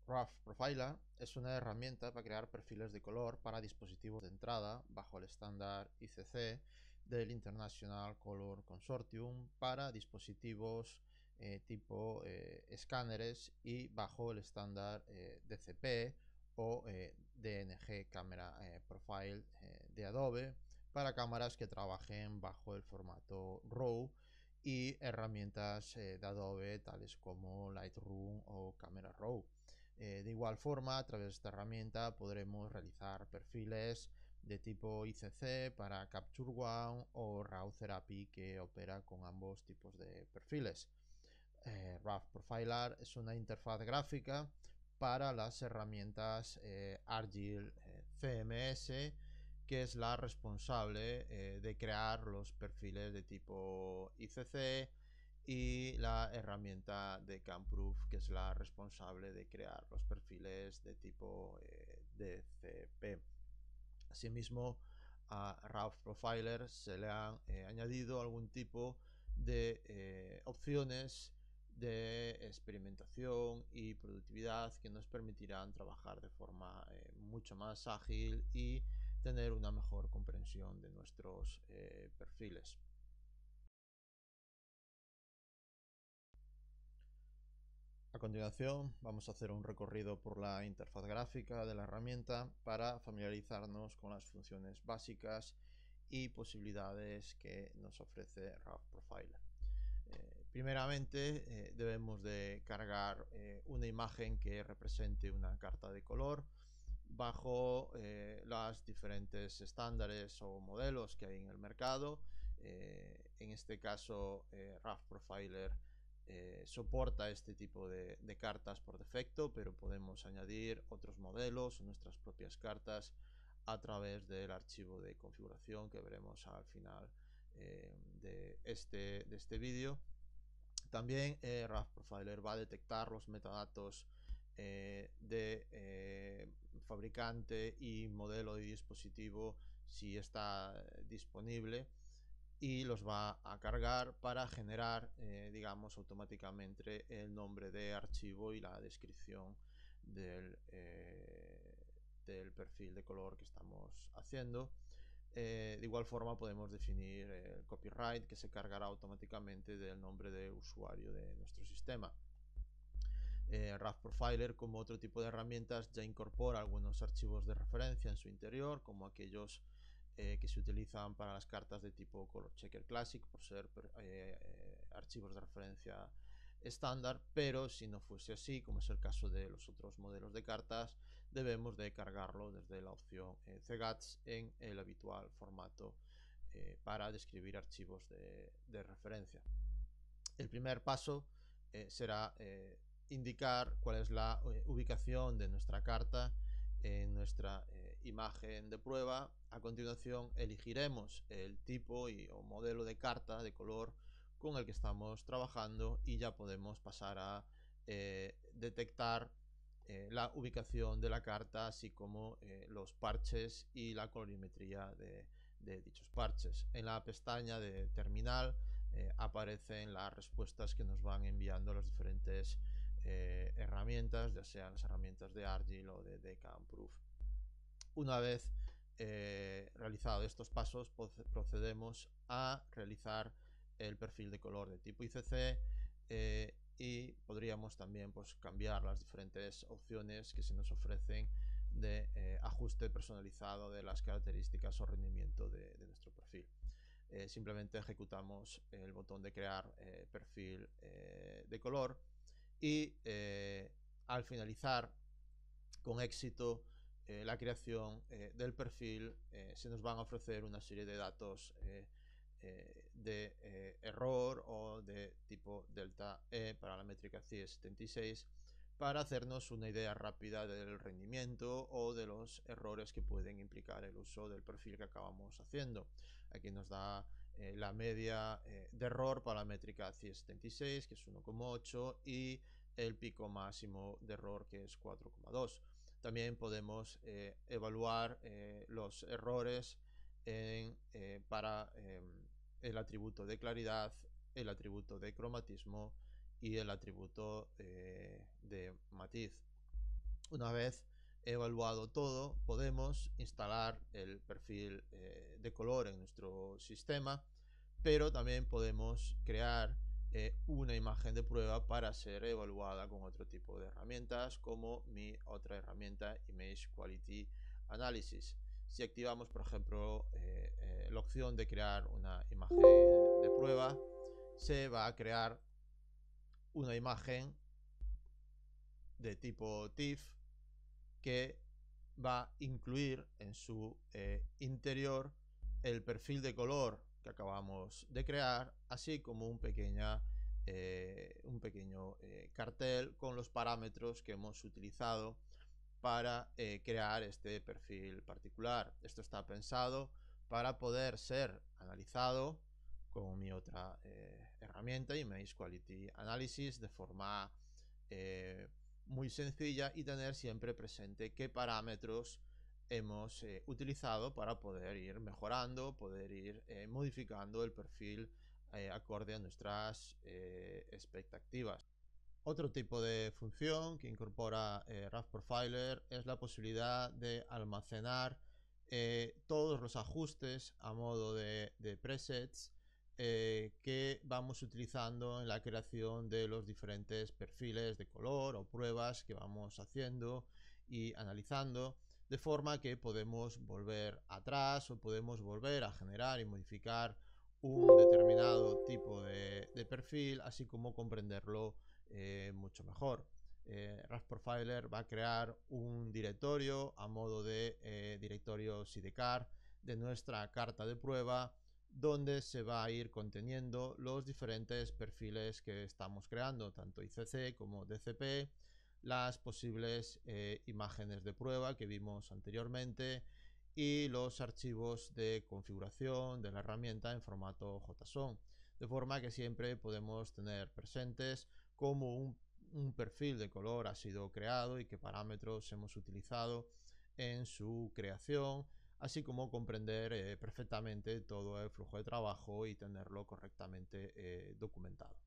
Rough Profiler es una herramienta para crear perfiles de color para dispositivos de entrada bajo el estándar ICC del International Color Consortium para dispositivos tipo escáneres y bajo el estándar DCP o DNG Camera Profile de Adobe para cámaras que trabajen bajo el formato RAW y herramientas de Adobe tales como Lightroom o Camera Raw. De igual forma, a través de esta herramienta podremos realizar perfiles de tipo ICC para Capture One o Raw Therapy que opera con ambos tipos de perfiles. Rough Profiler es una interfaz gráfica para las herramientas Argil CMS, que es la responsable de crear los perfiles de tipo ICC, y la herramienta de CamProof, que es la responsable de crear los perfiles de tipo DCP. Asimismo, a Rough Profiler se le han añadido algún tipo de opciones de experimentación y productividad que nos permitirán trabajar de forma mucho más ágil y tener una mejor comprensión de nuestros perfiles. A continuación vamos a hacer un recorrido por la interfaz gráfica de la herramienta para familiarizarnos con las funciones básicas y posibilidades que nos ofrece Rough Profiler. Primeramente debemos de cargar una imagen que represente una carta de color bajo los diferentes estándares o modelos que hay en el mercado. En este caso Rough Profiler soporta este tipo de cartas por defecto, pero podemos añadir otros modelos o nuestras propias cartas a través del archivo de configuración que veremos al final de este vídeo. También Rough Profiler va a detectar los metadatos de fabricante y modelo de dispositivo si está disponible, y los va a cargar para generar digamos automáticamente el nombre de archivo y la descripción del perfil de color que estamos haciendo. De igual forma podemos definir el copyright, que se cargará automáticamente del nombre de usuario de nuestro sistema. Rough Profiler, como otro tipo de herramientas, ya incorpora algunos archivos de referencia en su interior, como aquellos que se utilizan para las cartas de tipo Color Checker Classic, por ser archivos de referencia estándar, pero si no fuese así, como es el caso de los otros modelos de cartas, debemos de cargarlo desde la opción CGATS en el habitual formato para describir archivos de referencia. El primer paso será indicar cuál es la ubicación de nuestra carta en nuestra imagen de prueba. A continuación elegiremos el tipo o modelo de carta de color con el que estamos trabajando y ya podemos pasar a detectar la ubicación de la carta, así como los parches y la colorimetría de dichos parches. En la pestaña de terminal aparecen las respuestas que nos van enviando las diferentes herramientas, ya sean las herramientas de Argil o de CamProof. Una vez realizados estos pasos, procedemos a realizar el perfil de color de tipo ICC y podríamos también cambiar las diferentes opciones que se nos ofrecen de ajuste personalizado de las características o rendimiento de nuestro perfil. Simplemente ejecutamos el botón de crear perfil de color y al finalizar con éxito la creación del perfil se nos van a ofrecer una serie de datos de error o de tipo delta E para la métrica CIE76, para hacernos una idea rápida del rendimiento o de los errores que pueden implicar el uso del perfil que acabamos haciendo. Aquí nos da la media de error para la métrica CIE76, que es 1,8, y el pico máximo de error, que es 4,2. También podemos evaluar los errores para el atributo de claridad, el atributo de cromatismo y el atributo de matiz. Una vez evaluado todo, podemos instalar el perfil de color en nuestro sistema, pero también podemos crear una imagen de prueba para ser evaluada con otro tipo de herramientas, como mi otra herramienta Image Quality Analysis. Si activamos, por ejemplo, la opción de crear una imagen de prueba, se va a crear una imagen de tipo TIFF que va a incluir en su interior el perfil de color que acabamos de crear, así como un pequeño cartel con los parámetros que hemos utilizado para crear este perfil particular. Esto está pensado para poder ser analizado con mi otra herramienta, Image Quality Analysis, de forma muy sencilla, y tener siempre presente qué parámetros hemos utilizado para poder ir mejorando, poder ir modificando el perfil acorde a nuestras expectativas. Otro tipo de función que incorpora RAF Profiler es la posibilidad de almacenar todos los ajustes a modo de presets que vamos utilizando en la creación de los diferentes perfiles de color o pruebas que vamos haciendo y analizando, de forma que podemos volver atrás o podemos volver a generar y modificar un determinado tipo de perfil, así como comprenderlo mucho mejor. RAF Profiler va a crear un directorio a modo de directorio sidecar de nuestra carta de prueba, donde se va a ir conteniendo los diferentes perfiles que estamos creando, tanto ICC como DCP, las posibles imágenes de prueba que vimos anteriormente y los archivos de configuración de la herramienta en formato JSON, de forma que siempre podemos tener presentes cómo un perfil de color ha sido creado y qué parámetros hemos utilizado en su creación, así como comprender perfectamente todo el flujo de trabajo y tenerlo correctamente documentado.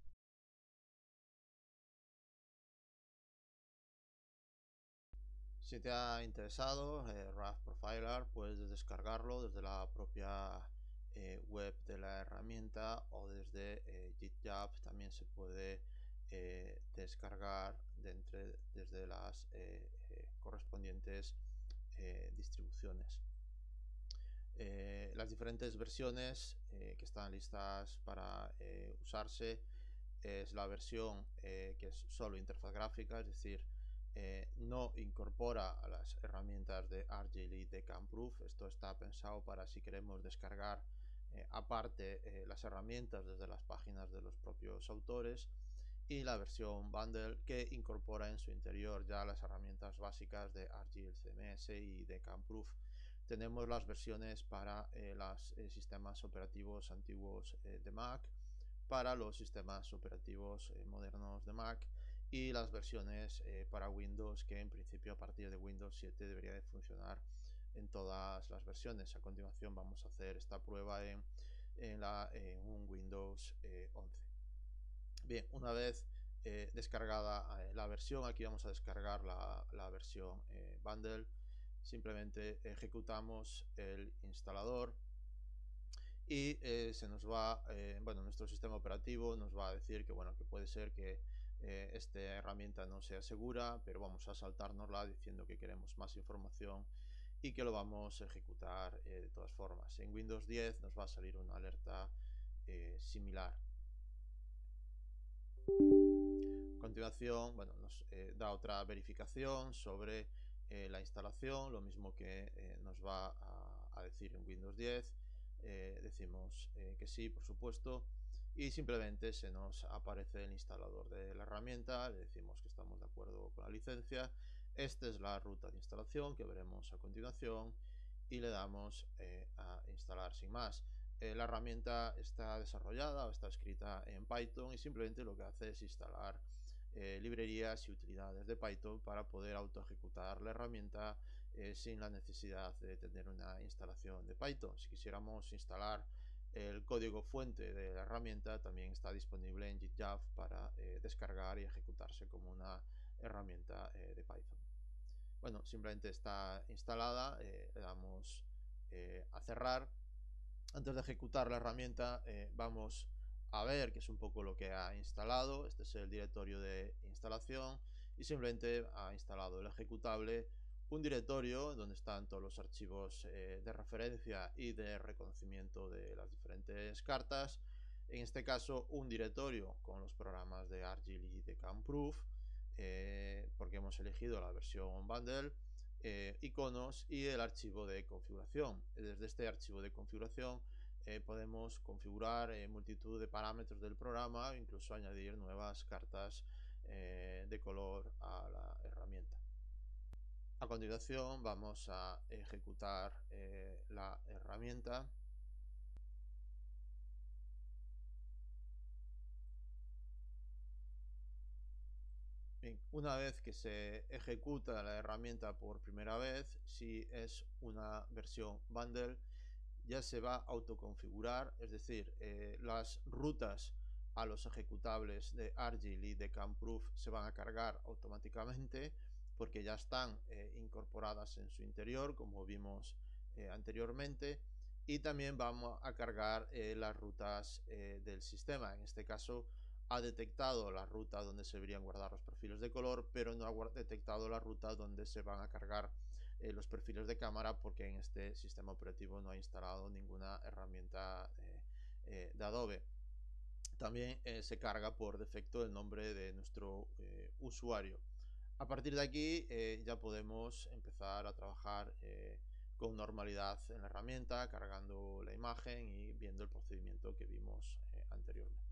Si te ha interesado RAF Profiler, puedes descargarlo desde la propia web de la herramienta, o desde GitHub también se puede descargar desde las correspondientes distribuciones. Las diferentes versiones que están listas para usarse es la versión que es solo interfaz gráfica, es decir, no incorpora a las herramientas de Argil y de Camproof. Esto está pensado para si queremos descargar aparte las herramientas desde las páginas de los propios autores, y la versión Bundle, que incorpora en su interior ya las herramientas básicas de Argil CMS y de Camproof. Tenemos las versiones para los sistemas operativos antiguos de Mac, para los sistemas operativos modernos de Mac, y las versiones para Windows, que en principio a partir de Windows 7 debería de funcionar en todas las versiones. A continuación vamos a hacer esta prueba en un Windows 11. Bien, una vez descargada la versión, aquí vamos a descargar la versión Bundle. Simplemente ejecutamos el instalador y se nos va, nuestro sistema operativo nos va a decir que, que puede ser que esta herramienta no sea segura, pero vamos a saltárnosla diciendo que queremos más información y que lo vamos a ejecutar de todas formas. En Windows 10 nos va a salir una alerta similar. A continuación, nos da otra verificación sobre la instalación, lo mismo que nos va a decir en Windows 10. Decimos que sí, por supuesto, y simplemente se nos aparece el instalador de la herramienta, le decimos que estamos de acuerdo con la licencia. Esta es la ruta de instalación que veremos a continuación, y le damos a instalar sin más. La herramienta está desarrollada o está escrita en Python, y simplemente lo que hace es instalar librerías y utilidades de Python para poder auto ejecutar la herramienta sin la necesidad de tener una instalación de Python. Si quisiéramos instalar el código fuente de la herramienta, también está disponible en GitHub para descargar y ejecutarse como una herramienta de Python. Bueno, simplemente está instalada, le damos a cerrar. Antes de ejecutar la herramienta vamos a ver qué es un poco lo que ha instalado. Este es el directorio de instalación y simplemente ha instalado el ejecutable, un directorio donde están todos los archivos de referencia y de reconocimiento de las diferentes cartas. En este caso un directorio con los programas de ArcGIS y de CAMProof, porque hemos elegido la versión bundle, iconos y el archivo de configuración. Desde este archivo de configuración podemos configurar multitud de parámetros del programa, incluso añadir nuevas cartas de color a la herramienta. A continuación vamos a ejecutar la herramienta. Bien, una vez que se ejecuta la herramienta por primera vez, si es una versión bundle, ya se va a autoconfigurar, es decir, las rutas a los ejecutables de ArcGIS y de CAMProof se van a cargar automáticamente porque ya están incorporadas en su interior, como vimos anteriormente, y también vamos a cargar las rutas del sistema. En este caso ha detectado la ruta donde se deberían guardar los perfiles de color, pero no ha detectado la ruta donde se van a cargar los perfiles de cámara, porque en este sistema operativo no ha instalado ninguna herramienta de Adobe. También se carga por defecto el nombre de nuestro usuario. A partir de aquí ya podemos empezar a trabajar con normalidad en la herramienta, cargando la imagen y viendo el procedimiento que vimos anteriormente.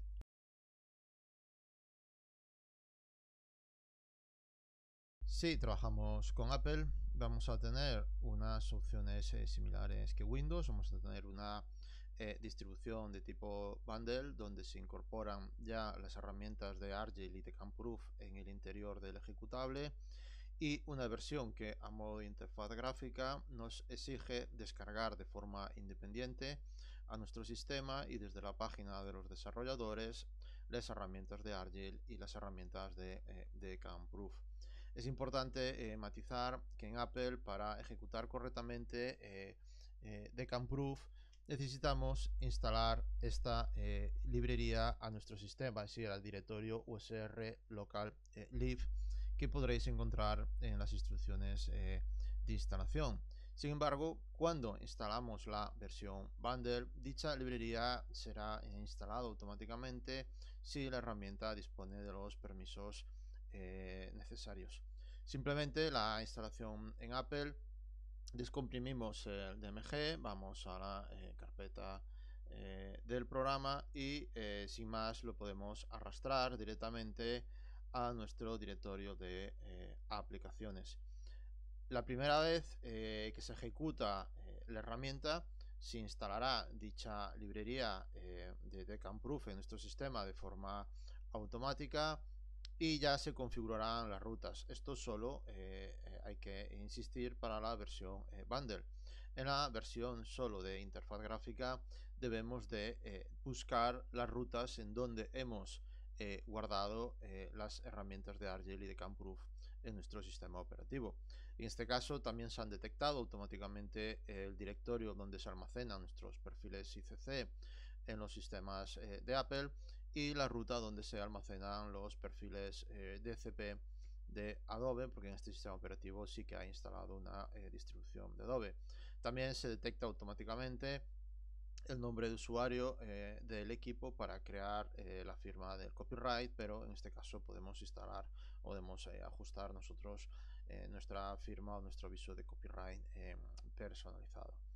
Si trabajamos con Apple, vamos a tener unas opciones similares que Windows. Vamos a tener una distribución de tipo bundle, donde se incorporan ya las herramientas de ArcGIS y de CAMProof en el interior del ejecutable, y una versión que a modo de interfaz gráfica nos exige descargar de forma independiente a nuestro sistema y desde la página de los desarrolladores las herramientas de ArcGIS y las herramientas de CAMProof. Es importante matizar que en Apple, para ejecutar correctamente de CAMProof, necesitamos instalar esta librería a nuestro sistema, es decir, al directorio usr local lib, que podréis encontrar en las instrucciones de instalación. Sin embargo, cuando instalamos la versión bundle, dicha librería será instalada automáticamente si la herramienta dispone de los permisos necesarios. Simplemente la instalación en Apple, descomprimimos el DMG, vamos a la carpeta del programa y sin más lo podemos arrastrar directamente a nuestro directorio de aplicaciones. La primera vez que se ejecuta la herramienta, se instalará dicha librería de CAMProof en nuestro sistema de forma automática y ya se configurarán las rutas. Esto solo hay que insistir para la versión bundle. En la versión solo de interfaz gráfica debemos de buscar las rutas en donde hemos guardado las herramientas de ArcGIS y de CAMProof en nuestro sistema operativo. En este caso también se han detectado automáticamente el directorio donde se almacenan nuestros perfiles ICC en los sistemas de Apple y la ruta donde se almacenan los perfiles DCP de Adobe, porque en este sistema operativo sí que ha instalado una distribución de Adobe. También se detecta automáticamente el nombre de usuario del equipo para crear la firma del copyright, pero en este caso podemos instalar o podemos ajustar nosotros nuestra firma o nuestro aviso de copyright personalizado.